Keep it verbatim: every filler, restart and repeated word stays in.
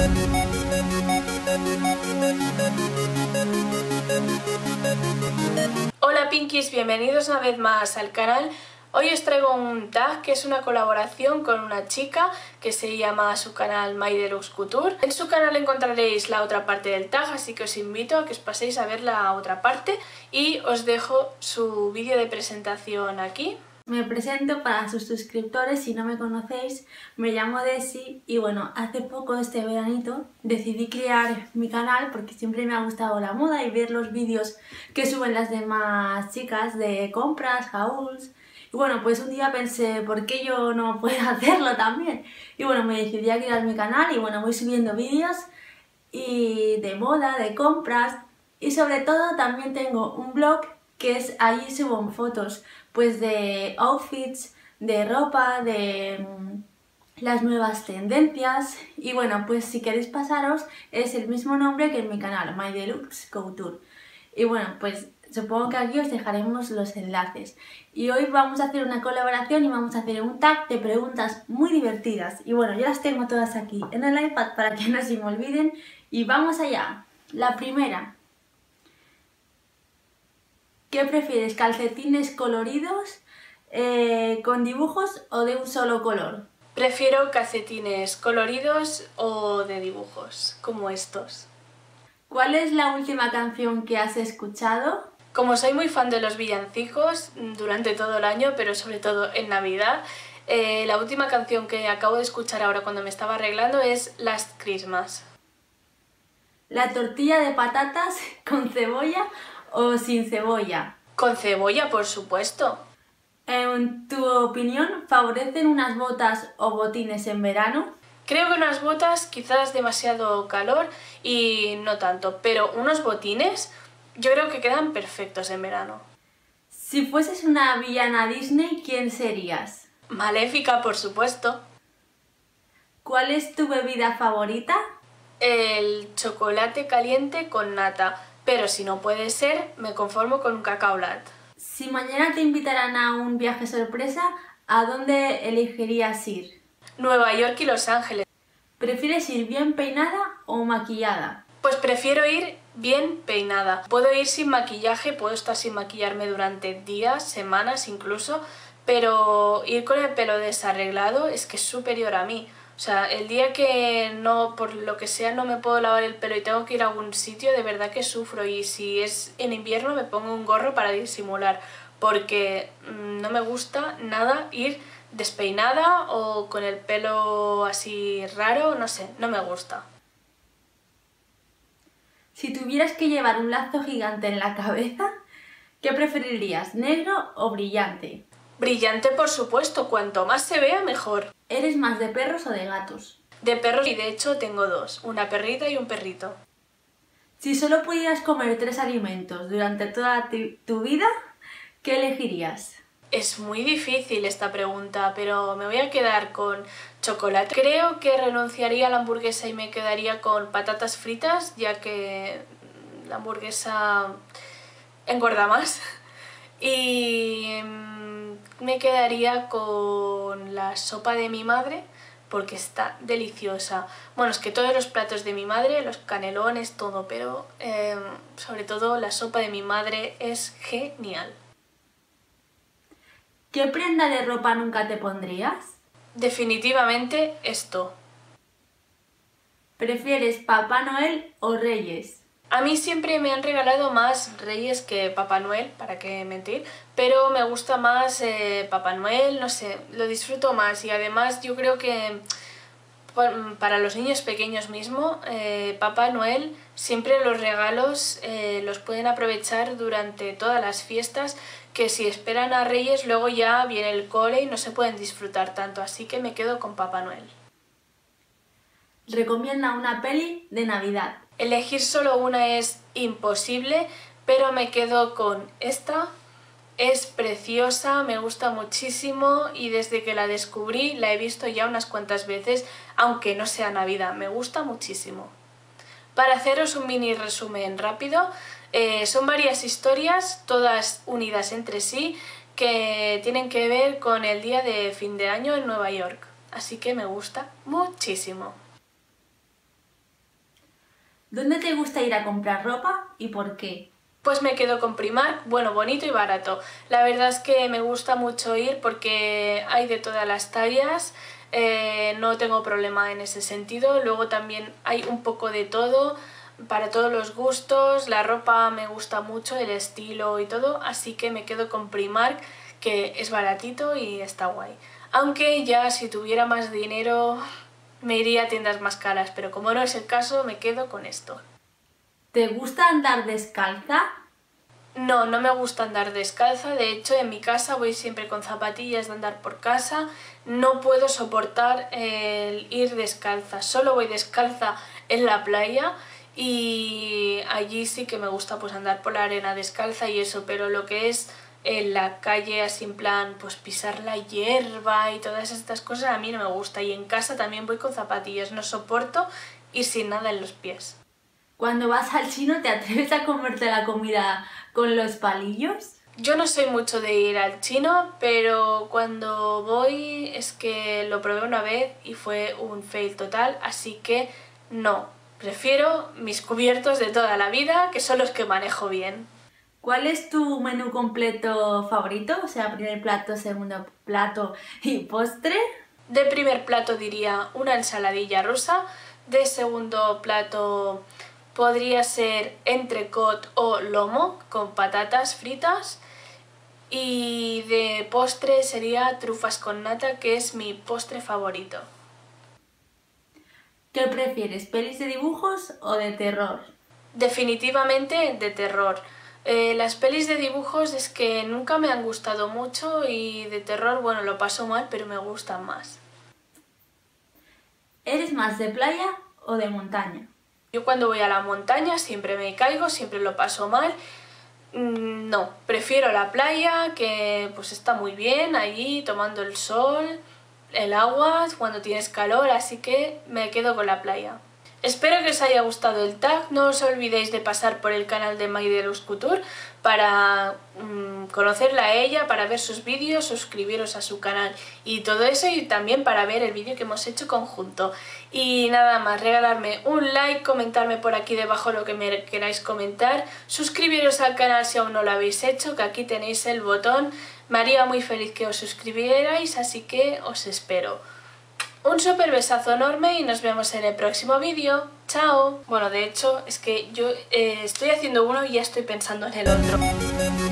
Hola Pinkies, bienvenidos una vez más al canal. Hoy os traigo un tag que es una colaboración con una chica que se llama su canal My Deluxe Couture. En su canal encontraréis la otra parte del tag, así que os invito a que os paséis a ver la otra parte y os dejo su vídeo de presentación aquí. Me presento para sus suscriptores, si no me conocéis, me llamo Desi y bueno, hace poco, este veranito, decidí crear mi canal porque siempre me ha gustado la moda y ver los vídeos que suben las demás chicas de compras, hauls. Y bueno, pues un día pensé, ¿por qué yo no puedo hacerlo también? Y bueno, me decidí a crear mi canal y bueno, voy subiendo vídeos y de moda, de compras y sobre todo también tengo un blog que es, allí subo fotos pues de outfits, de ropa, de mmm, las nuevas tendencias y bueno, pues si queréis pasaros es el mismo nombre que en mi canal, My Deluxe Couture. Y bueno, pues supongo que aquí os dejaremos los enlaces. Y hoy vamos a hacer una colaboración y vamos a hacer un tag de preguntas muy divertidas. Y bueno, yo las tengo todas aquí en el iPad para que no se me olviden. Y vamos allá. La primera. ¿Qué prefieres, calcetines coloridos, eh, con dibujos o de un solo color? Prefiero calcetines coloridos o de dibujos, como estos. ¿Cuál es la última canción que has escuchado? Como soy muy fan de los villancicos durante todo el año, pero sobre todo en Navidad, eh, la última canción que acabo de escuchar ahora cuando me estaba arreglando es Last Christmas. ¿La tortilla de patatas con cebolla o sin cebolla? Con cebolla, por supuesto. En tu opinión, ¿favorecen unas botas o botines en verano? Creo que unas botas quizás demasiado calor y no tanto, pero unos botines yo creo que quedan perfectos en verano. Si fueses una villana Disney, ¿quién serías? Maléfica, por supuesto. ¿Cuál es tu bebida favorita? El chocolate caliente con nata, pero si no puede ser, me conformo con un cacao latte. Si mañana te invitaran a un viaje sorpresa, ¿a dónde elegirías ir? Nueva York y Los Ángeles. ¿Prefieres ir bien peinada o maquillada? Pues prefiero ir bien peinada. Puedo ir sin maquillaje, puedo estar sin maquillarme durante días, semanas incluso, pero ir con el pelo desarreglado es que es superior a mí. O sea, el día que no, por lo que sea, no me puedo lavar el pelo y tengo que ir a algún sitio, de verdad que sufro. Y si es en invierno me pongo un gorro para disimular, porque mmm, no me gusta nada ir despeinada o con el pelo así raro, no sé, no me gusta. Si tuvieras que llevar un lazo gigante en la cabeza, ¿qué preferirías, negro o brillante? Brillante, por supuesto, cuanto más se vea mejor. ¿Eres más de perros o de gatos? De perros, y de hecho tengo dos, una perrita y un perrito. Si solo pudieras comer tres alimentos durante toda tu vida, ¿qué elegirías? Es muy difícil esta pregunta, pero me voy a quedar con chocolate. Creo que renunciaría a la hamburguesa y me quedaría con patatas fritas, ya que la hamburguesa engorda más. Y me quedaría con la sopa de mi madre, porque está deliciosa. Bueno, es que todos los platos de mi madre, los canelones, todo, pero eh, sobre todo la sopa de mi madre es genial. ¿Qué prenda de ropa nunca te pondrías? Definitivamente esto. ¿Prefieres Papá Noel o Reyes? A mí siempre me han regalado más Reyes que Papá Noel, para qué mentir, pero me gusta más eh, Papá Noel, no sé, lo disfruto más y además yo creo que para los niños pequeños mismo, eh, Papá Noel siempre los regalos eh, los pueden aprovechar durante todas las fiestas, que si esperan a Reyes luego ya viene el cole y no se pueden disfrutar tanto, así que me quedo con Papá Noel. Recomienda una peli de Navidad. Elegir solo una es imposible, pero me quedo con esta. Es preciosa, me gusta muchísimo y desde que la descubrí la he visto ya unas cuantas veces, aunque no sea Navidad, me gusta muchísimo. Para haceros un mini resumen rápido, eh, son varias historias, todas unidas entre sí, que tienen que ver con el día de fin de año en Nueva York, así que me gusta muchísimo. ¿Dónde te gusta ir a comprar ropa y por qué? Pues me quedo con Primark, bueno, bonito y barato. La verdad es que me gusta mucho ir porque hay de todas las tallas, eh, no tengo problema en ese sentido. Luego también hay un poco de todo, para todos los gustos, la ropa me gusta mucho, el estilo y todo, así que me quedo con Primark, que es baratito y está guay. Aunque ya si tuviera más dinero me iría a tiendas más caras, pero como no es el caso me quedo con esto. ¿Te gusta andar descalza? No, no me gusta andar descalza, de hecho en mi casa voy siempre con zapatillas de andar por casa, no puedo soportar el ir descalza, solo voy descalza en la playa y allí sí que me gusta pues andar por la arena descalza y eso, pero lo que es en la calle así en plan pues pisar la hierba y todas estas cosas a mí no me gusta, y en casa también voy con zapatillas, no soporto ir sin nada en los pies. Cuando vas al chino, ¿te atreves a comerte la comida con los palillos? Yo no soy mucho de ir al chino, pero cuando voy es que lo probé una vez y fue un fail total, así que no, prefiero mis cubiertos de toda la vida, que son los que manejo bien. ¿Cuál es tu menú completo favorito? O sea, primer plato, segundo plato y postre. De primer plato diría una ensaladilla rusa, de segundo plato podría ser entrecot o lomo con patatas fritas, y de postre sería trufas con nata, que es mi postre favorito. ¿Qué prefieres, pelis de dibujos o de terror? Definitivamente de terror. Eh, las pelis de dibujos es que nunca me han gustado mucho y de terror, bueno, lo paso mal, pero me gustan más. ¿Eres más de playa o de montaña? Yo cuando voy a la montaña siempre me caigo, siempre lo paso mal. No, prefiero la playa, que pues está muy bien allí tomando el sol, el agua cuando tienes calor, así que me quedo con la playa. Espero que os haya gustado el tag, no os olvidéis de pasar por el canal de Maiderus Couture para mmm, conocerla a ella, para ver sus vídeos, suscribiros a su canal y todo eso, y también para ver el vídeo que hemos hecho conjunto. Y nada más, regalarme un like, comentarme por aquí debajo lo que me queráis comentar, suscribiros al canal si aún no lo habéis hecho, que aquí tenéis el botón, me haría muy feliz que os suscribierais, así que os espero. Un súper besazo enorme y nos vemos en el próximo vídeo. ¡Chao! Bueno, de hecho, es que yo eh, estoy haciendo uno y ya estoy pensando en el otro.